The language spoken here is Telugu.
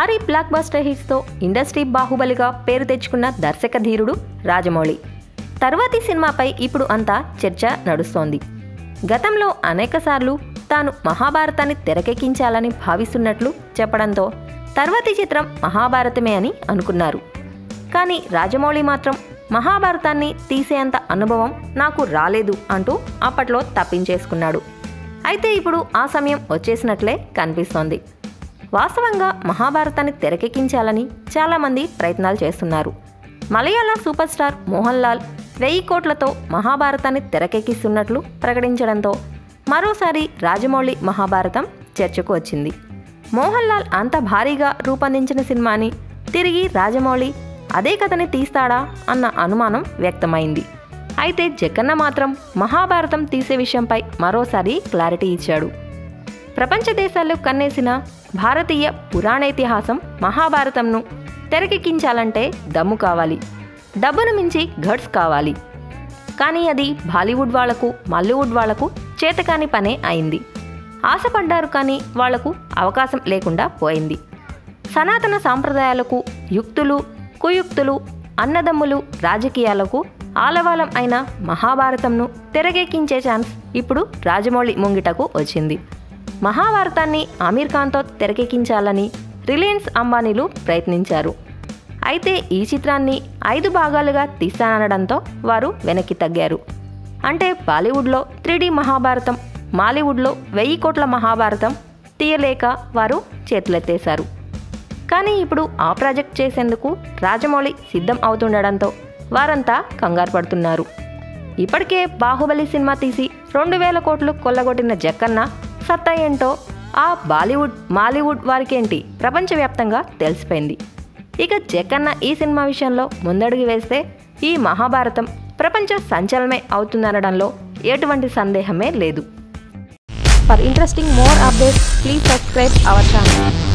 భారీ బ్లాక్ బస్టర్ హిట్స్తో ఇండస్ట్రీ బాహుబలిగా పేరు తెచ్చుకున్న దర్శక ధీరుడు రాజమౌళి తర్వాతి సినిమాపై ఇప్పుడు అంతా చర్చ నడుస్తోంది. గతంలో అనేకసార్లు తాను మహాభారతాన్ని తెరకెక్కించాలని భావిస్తున్నట్లు చెప్పడంతో తర్వాతి చిత్రం మహాభారతమే అని అనుకున్నారు. కానీ రాజమౌళి మాత్రం మహాభారతాన్ని తీసేంత అనుభవం నాకు రాలేదు అంటూ అప్పట్లో తప్పించేసుకున్నాడు. అయితే ఇప్పుడు ఆ సమయం వచ్చేసినట్లే కనిపిస్తోంది. వాస్తవంగా మహాభారతాన్ని తెరకెక్కించాలని చాలామంది ప్రయత్నాలు చేస్తున్నారు. మలయాళ సూపర్ స్టార్ మోహన్ లాల్ 1000 కోట్లతో మహాభారతాన్ని తెరకెక్కిస్తున్నట్లు ప్రకటించడంతో మరోసారి రాజమౌళి మహాభారతం చర్చకు వచ్చింది. మోహన్ లాల్ అంత భారీగా రూపొందించిన సినిమాని తిరిగి రాజమౌళి అదే కథని తీస్తాడా అన్న అనుమానం వ్యక్తమైంది. అయితే జక్కన్న మాత్రం మహాభారతం తీసే విషయంపై మరోసారి క్లారిటీ ఇచ్చాడు. ప్రపంచ దేశాల్లో కన్నేసిన భారతీయ పురాణేతిహాసం మహాభారతంను తెరకెక్కించాలంటే దమ్ము కావాలి, డబ్బును మించి గట్స్ కావాలి. కానీ అది బాలీవుడ్ వాళ్లకు మాలీవుడ్ వాళ్లకు చేతకాని పనే అయింది. ఆశపడ్డారు కానీ వాళ్లకు అవకాశం లేకుండా పోయింది. సనాతన సాంప్రదాయాలకు యుక్తులు కుయుక్తులు అన్నదమ్ములు రాజకీయాలకు ఆలవాలం అయిన మహాభారతంను తెరకెక్కించే ఛాన్స్ ఇప్పుడు రాజమౌళి ముంగిటకు వచ్చింది. మహాభారతాన్ని ఆమీర్ ఖాన్తో తెరకెక్కించాలని రిలయన్స్ అంబానీలు ప్రయత్నించారు. అయితే ఈ చిత్రాన్ని 5 భాగాలుగా తీస్తానడంతో వారు వెనక్కి తగ్గారు. అంటే బాలీవుడ్లో 3D మహాభారతం, మాలీవుడ్లో 1000 కోట్ల మహాభారతం తీయలేక వారు చేతులెత్తేశారు. కానీ ఇప్పుడు ఆ ప్రాజెక్ట్ చేసేందుకు రాజమౌళి సిద్ధం అవుతుండడంతో వారంతా కంగారు పడుతున్నారు. ఇప్పటికే బాహుబలి సినిమా తీసి 2000 కోట్లు కొల్లగొట్టిన జక్కన్న సత్తా ఏంటో ఆ బాలీవుడ్ మాలీవుడ్ వారికేంటి ప్రపంచవ్యాప్తంగా తెలిసిపోయింది. ఇక జక్కన్న ఈ సినిమా విషయంలో ముందడుగు వేస్తే ఈ మహాభారతం ప్రపంచ సంచలనమే అవుతుందనడంలో ఎటువంటి సందేహమే లేదు. For interesting more updates, please subscribe our channel.